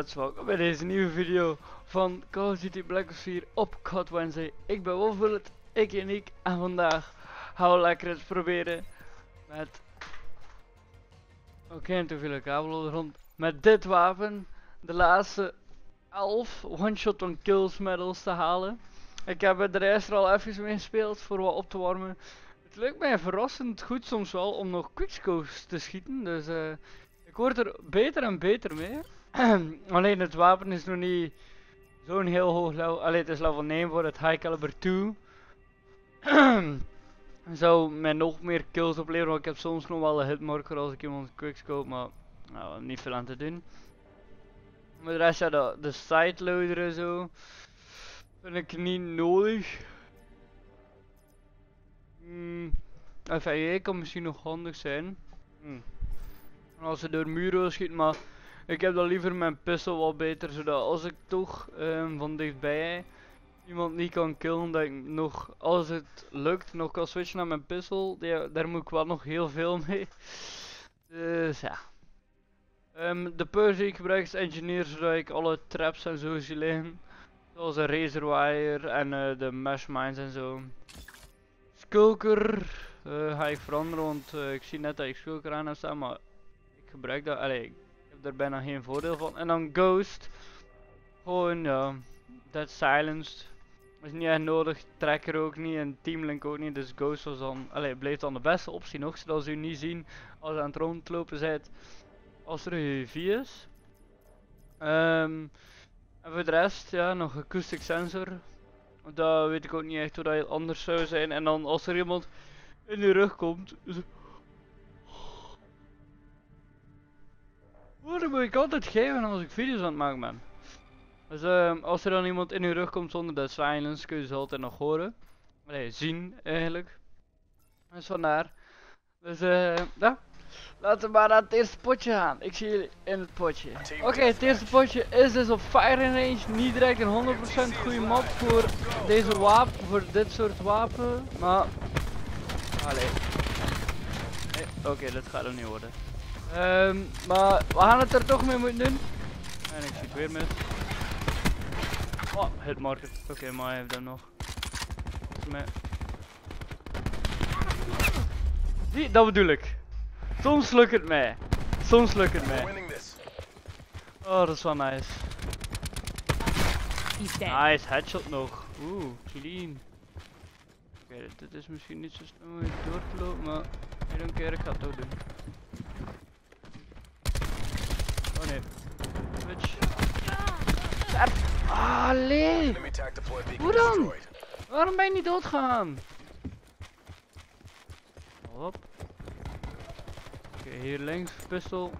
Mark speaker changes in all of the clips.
Speaker 1: Let's welkom bij deze nieuwe video van Call of Duty Black Ops 4 op COD Wednesday. Ik ben Wolfbullet, ik en Nick, en vandaag gaan we lekker eens proberen met... Oké, te veel kabel op de grond. Met dit wapen de laatste 11 one-shot on kills medals te halen. Ik heb de rest er al even mee gespeeld voor wat op te warmen. Het lukt mij verrassend goed soms wel om nog quickscopes te schieten, dus ik word er beter en beter mee. Alleen het wapen is nog niet zo'n heel hoog level. Alleen het is level 9 voor het high caliber 2. Zou mij nog meer kills opleveren, want ik heb soms nog wel een hitmarker als ik iemand quickscope, maar nou, niet veel aan te doen. Maar de rest, ja, de sideloader en zo vind ik niet nodig. FAE kan misschien nog handig zijn. Als ze door muren schieten, maar ik heb dan liever mijn pistol wat beter, zodat als ik toch van dichtbij iemand niet kan killen, dat ik nog, als het lukt, nog kan switchen naar mijn pistol. Daar moet ik wel nog heel veel mee. Dus ja. De purse die ik gebruik is engineer, zodat ik alle traps en zo zie liggen. Zoals een razorwire en de mesh mines en zo. Skulker ga ik veranderen, want ik zie net dat ik Skulker aan heb staan, maar ik gebruik dat, ik heb er bijna geen voordeel van. En dan Ghost, gewoon ja, Dead Silenced, is niet echt nodig, Tracker ook niet en Teamlink ook niet, dus Ghost was dan, bleef dan de beste optie nog, zodat ze u niet zien als je aan het rondlopen bent als er een UAV is. En voor de rest, ja, nog acoustic sensor. Dat weet ik ook niet echt hoe dat heel anders zou zijn. En dan als er iemand in je rug komt. Waarom moet ik altijd geven als ik video's aan het maken ben? Dus als er dan iemand in je rug komt zonder de silence, kun je ze altijd nog horen. Zien eigenlijk. Dus vandaar. Dus ja. Laten we maar naar het eerste potje gaan. Ik zie jullie in het potje. Oké, het eerste potje is dus op firing range. Niet direct een 100% goede map voor deze wapen, voor dit soort wapen. Maar... Oké, dat gaat er niet worden. Maar we gaan het er toch mee moeten doen. En ik schiet weer mis. Oh, hitmarker. Oké, maar hij heeft hem nog. Zie, dat bedoel ik. Soms lukt het mij. Soms lukt het mij. Oh, dat is wel nice. Nice, headshot nog. Oeh, clean. Oké, dit is misschien niet zo snel om door te lopen, maar I don't care, ik ga het toch doen. Oh nee. Switch. Allee! Hoe dan? Waarom ben je niet doodgegaan? Hop. Oké, hier links, pistol.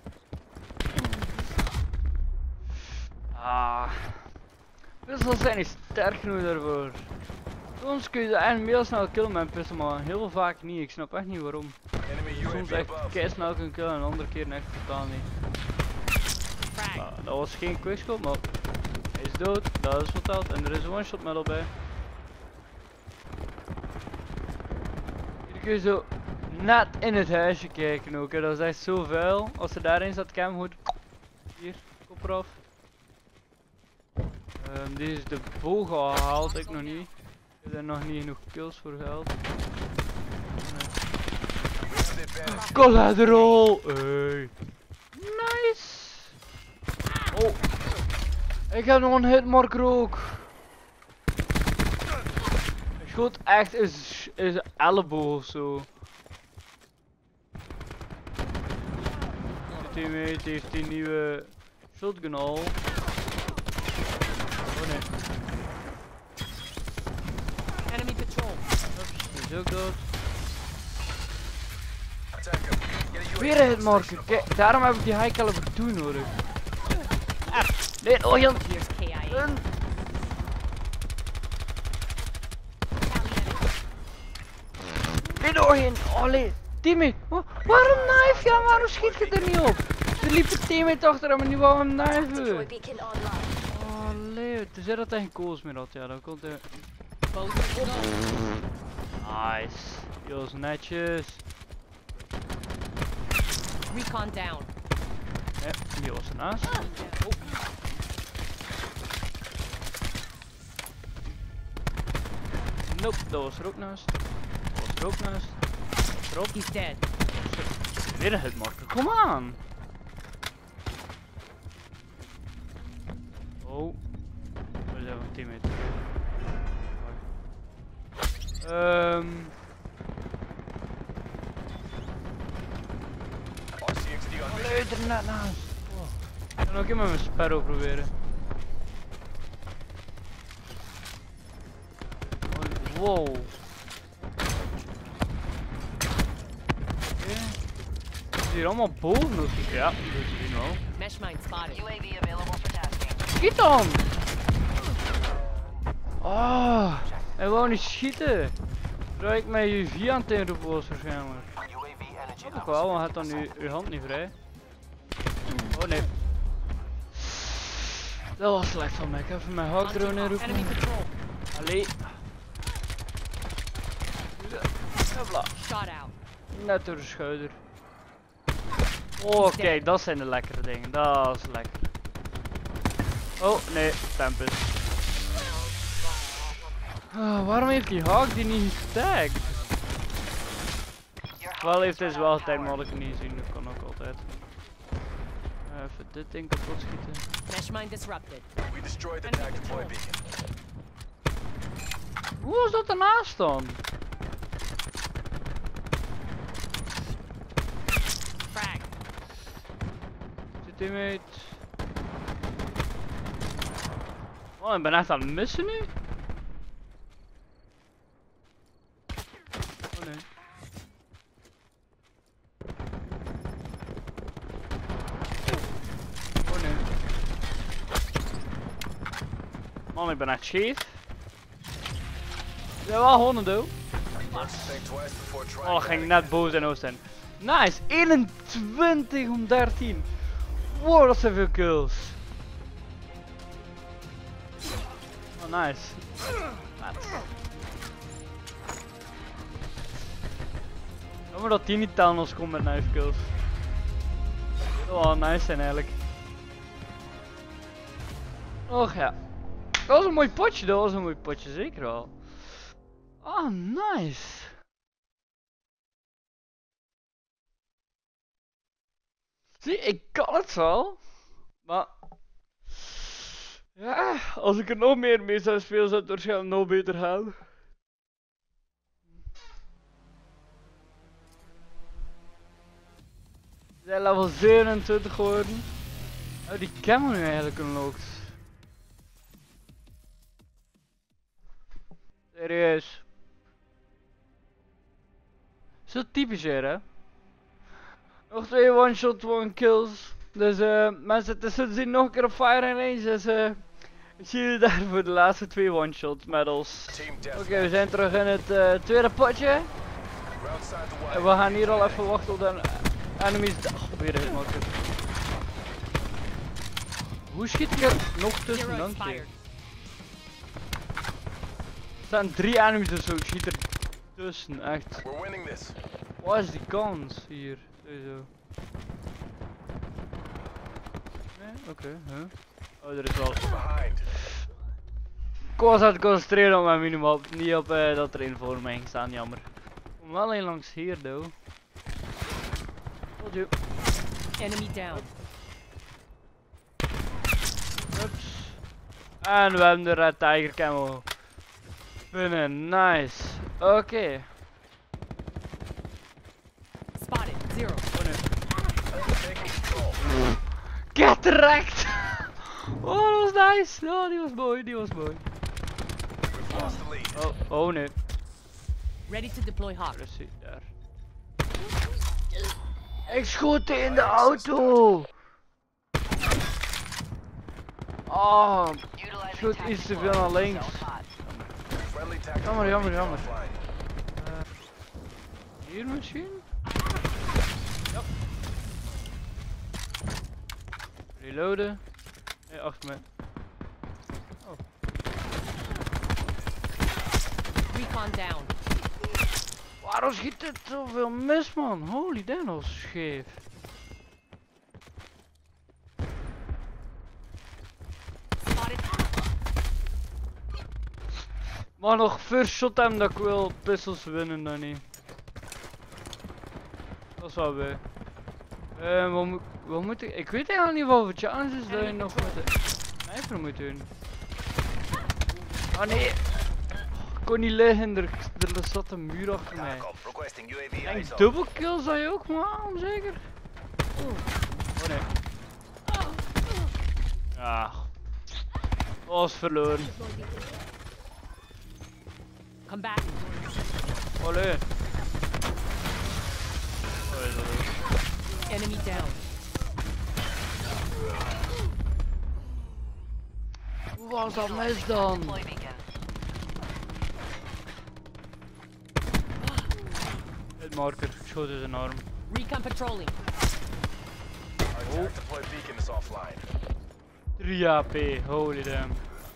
Speaker 1: Pistols zijn niet sterk genoeg daarvoor. Soms kun je echt heel snel killen met een pistol, maar heel vaak niet. Ik snap echt niet waarom. Soms echt kei snel kunnen killen en de andere keer echt totaal niet. Dat was geen quickscope, maar hij is dood, dat is verteld en er is een one-shot medal bij. Hier kun je zo net in het huisje kijken ook, hè. Dat is echt zo vuil. Als er daarin staat, cam goed. Hier, kop eraf. Deze is de boog al gehaald, ik nog niet. Ik heb er nog niet genoeg kills voor gehaald. Collateral! Hey. Nice! Oh! Ik heb nog een hitmarker ook! Ik schoot echt is elleboog ofzo. De teammate heeft die nieuwe shotgun al. Oh nee.
Speaker 2: Enemy patrol.
Speaker 1: Oeps, die is ook dood. Weer een hitmarker. Kijk, daarom heb ik die high caliber 2 nodig. Nee, oh Jan. Nee, doorheen. Allee, teammate. Waarom knife je? Waarom schiet je er niet op? Er liep een teammate achter hem en die wou hem knifen. Allee, het is dat hij geen calls meer had. Ja, dan komt hij. Nice. Heel netjes.
Speaker 2: Recon down.
Speaker 1: Nee, die was ernaast. Oh. Nope, dat was er ook naast. Dat was er ook naast. Dat was erop.
Speaker 2: He's dead.
Speaker 1: Weer een hitmarker, kom aan! Oh. Waar zijn we teammate? Nee, er net naast. Oh. Ik kan ook even met mijn sparrow proberen. Oh, wow. Is hier allemaal boven of zo? Ja, dat is hier wel.
Speaker 2: Mesh mine spotted.
Speaker 3: UAV available for tasking.
Speaker 1: Schiet dan! Oh, hij wou niet schieten. Terwijl ik met UV aan het inroepen was waarschijnlijk. Dat ook wel, want hij had dan uw hand niet vrij. Oh nee. Dat was slecht van mij. Ik heb even mijn hardrone inroepen.
Speaker 2: Enemy patrol.
Speaker 1: Allee. Hopla.
Speaker 2: Shot out.
Speaker 1: Net door de schouder. Oh, kijk, dat zijn de lekkere dingen. Dat is lekker. Oh, nee, Tempest. Oh, waarom heeft die Hawk die niet getagd? Wel heeft hij ze wel getagd, maar had ik het niet gezien. Dat kan ook altijd. Even dit ding kapot schieten.
Speaker 2: Mesh mine disrupted.
Speaker 4: We destroyed the tag deploy beacon.
Speaker 1: Hoe was dat ernaast dan?
Speaker 2: Frag.
Speaker 1: Zit hij mee? Oh, ik ben echt aan het missen nu. Oh nee. Oh nee. Man, ik ben echt scheef. Ja, wel gewoon een dood.
Speaker 4: Think twice before trying.
Speaker 1: Oh, dat ging net boven zijn hoofd zijn. Nice, 21 om 13. Wow, dat zijn veel kills. Oh, nice. Jammer dat die niet tellen als komt met knife kills. Oh, nice zijn eigenlijk. Och ja. Dat was een mooi potje, dat was een mooi potje, zeker wel. Oh, nice. Zie, ik kan het wel. Maar... ja, als ik er nog meer mee zou spelen, zou het waarschijnlijk nog beter gaan. We zijn level 27 geworden. Oh, die camo nu eigenlijk unlocked. Serieus. Zo typisch weer, hè? Nog 2 one-shot, 1 kills. Dus mensen tussen zien nog een keer op Fire Range. Dus ik zie jullie daar voor de laatste 2 one-shot medals. Oké, we zijn terug in het tweede potje. En we gaan hier al even wachten op de enemies. Oh, weer een hitmarker. Hoe schiet ik er nog tussen?
Speaker 2: Zero
Speaker 1: Dank je.
Speaker 2: expired.
Speaker 1: Er staan 3 enemies of zo, ik schiet er tussen, echt.
Speaker 4: We're winning this.
Speaker 1: Wat is die kans hier? Sowieso. Nee, oké, huh? Oh, er is wel.
Speaker 4: Behind.
Speaker 1: Ik was aan het concentreren op mijn minimap, niet op dat er een voor mij ging staan, jammer. Kom wel een langs hier, though. Told you.
Speaker 2: Enemy down.
Speaker 1: Ups. En we hebben de Red Tiger camo. Binnen, nice. Oké.
Speaker 2: Spotted. Zero.
Speaker 1: Oh nee.
Speaker 4: Taking control.
Speaker 1: Get wrecked! Oh, dat was nice. Oh, die was mooi, die was mooi.
Speaker 4: We've lost the lead.
Speaker 1: Oh nee.
Speaker 2: Ready to deploy Hawk.
Speaker 1: Daar is hij, daar. Ik schoot in de auto! Oh, ik schoot iets te veel naar links.
Speaker 4: Friendly tactical
Speaker 1: Jammer, jammer, jammer.
Speaker 4: offline.
Speaker 1: Hier misschien? Ja. Reloaden. Nee, achter me. Oh.
Speaker 2: Recon down.
Speaker 1: Waarom schiet dit zoveel mis, man? Holy damn, dat was scheef. Maar nog first shot hem dat ik wil pistols winnen dan niet. Dat is wel weer. Wat moet ik? Ik weet eigenlijk niet wat voor challenges dat je nog met de sniper moet doen. Oh nee! Ik kon niet liggen, er zat een muur achter mij.
Speaker 4: TACOM requesting UAV
Speaker 1: En
Speaker 4: eyes on.
Speaker 1: double kills zou je ook maar zeker? Oh nee. Ja. Was verloren.
Speaker 2: Come back.
Speaker 1: Olé.
Speaker 2: Enemy down.
Speaker 1: Hoe was dat mis dan?
Speaker 3: Deploy beacon.
Speaker 1: Het marker, ik schoot in zijn arm.
Speaker 2: Recon patrolling.
Speaker 4: Our attack deploy beacon is offline.
Speaker 1: 3 AP, holy damn.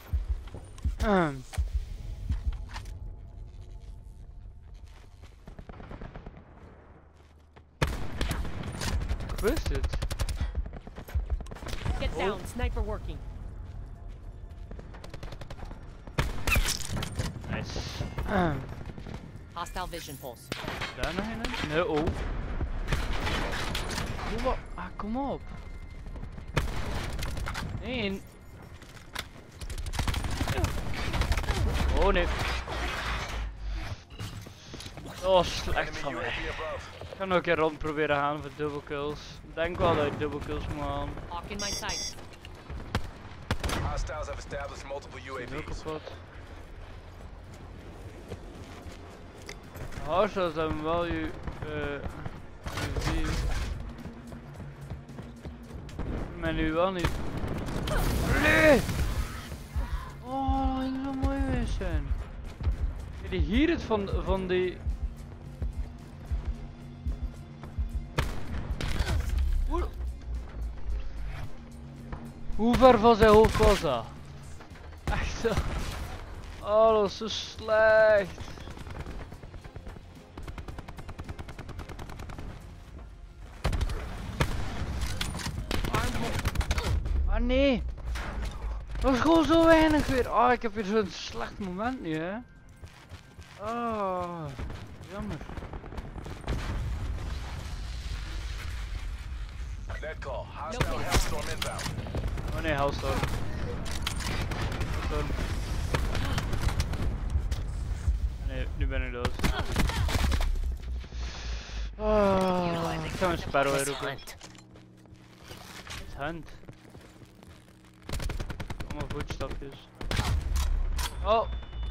Speaker 1: Hoe is dit?
Speaker 2: Get down. Sniper working.
Speaker 1: Nice.
Speaker 2: Hostile vision pulse.
Speaker 1: Daar nog een? Nee, oh. Kom op. Ah, kom op. Nee. Oh nee. Oh, slecht
Speaker 4: Enemy
Speaker 1: van mij.
Speaker 4: UAV above.
Speaker 1: Ik ga nog een keer rond proberen gaan voor double kills. Ik denk wel dat ik double kills moet gaan.
Speaker 2: Hawk in my sight.
Speaker 4: Hostiles have established multiple
Speaker 1: Heel
Speaker 4: UAVs.
Speaker 1: kapot. Hostiles hebben wel je UAV. Maar nu wel niet. Nee! Oh, dat ging zo mooi geweest zijn. Heb je hier het van die... Hoe ver van zijn hoofd was dat? Echt zo. Oh, dat is zo slecht. Ah nee. Dat is gewoon zo weinig weer. Ah, ik heb weer zo'n slecht moment nu, hè. Ah, jammer.
Speaker 4: Net call. Hostile Hellstorm inbound.
Speaker 1: Oh nee, Hellstorm. Hellstorm. Nee, nu ben ik dood. Ah, ik ga een Sparrow weer roepen. Het hunt. Allemaal voetstapjes. Oh!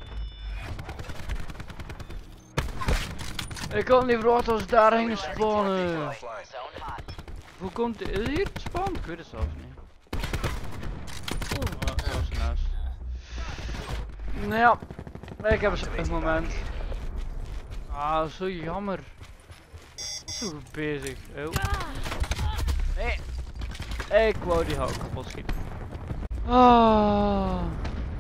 Speaker 1: Ik had niet verwacht als daar gingen spawnen.
Speaker 4: Offline.
Speaker 3: Zone hot.
Speaker 1: Hoe komt het? Is hier het spawn? Ik weet het zelfs niet. Oh, dat was naast. Nou ja, ik heb een moment. Ah, zo jammer. Zo goed bezig. Oh. Nee. Ik wou die hout kapot schieten. Ah.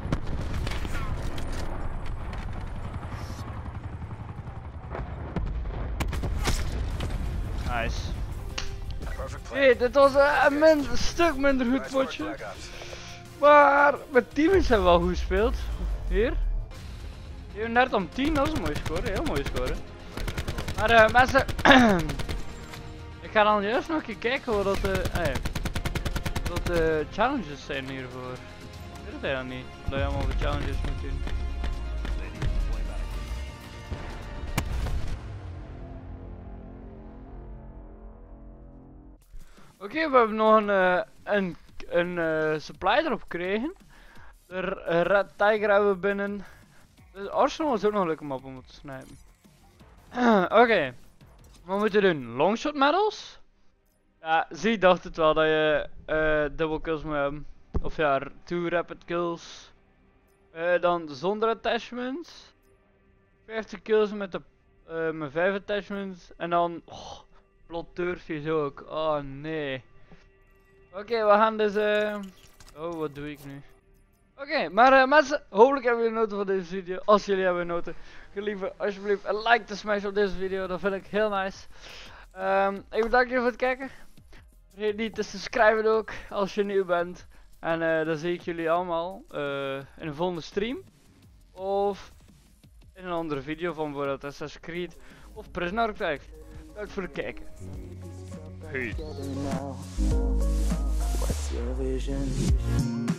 Speaker 1: Nice.
Speaker 4: Perfect plan.
Speaker 1: Hey, dit was een stuk minder goed
Speaker 4: Nice work,
Speaker 1: potje.
Speaker 4: Black Ops.
Speaker 1: Maar mijn teammates hebben wel goed gespeeld. Hier. 37 om 10, dat is een mooie score. Heel mooie score. Maar mensen, ik ga dan juist nog een keer kijken wat wat de challenges zijn hiervoor. Ik weet het eigenlijk niet, dat je allemaal de challenges moet doen. Oké, we hebben nog een supply erop gekregen. De Red Tiger hebben we binnen. Dus Arsenal is ook nog een leuke map om het te snijden. Oké, wat moeten we doen? Longshot medals? Ja, zie dacht het wel dat je double kills moet hebben. Of ja, 2 rapid kills. Dan zonder attachments. 50 kills met met 5 attachments. En dan plot turfjes ook. Oh nee. Oké, we gaan dus oh, wat doe ik nu? Oké, maar mensen, hopelijk hebben jullie genoten van deze video. Als jullie hebben genoten, gelieve alsjeblieft een like te smashen op deze video. Dat vind ik heel nice. Ik bedank jullie voor het kijken. Vergeet niet te subscriben ook, als je nieuw bent. En dan zie ik jullie allemaal in de volgende stream. Of in een andere video van bijvoorbeeld Assassin's Creed of Prison Architect. Bedankt voor het kijken. Hey.
Speaker 5: What's your vision?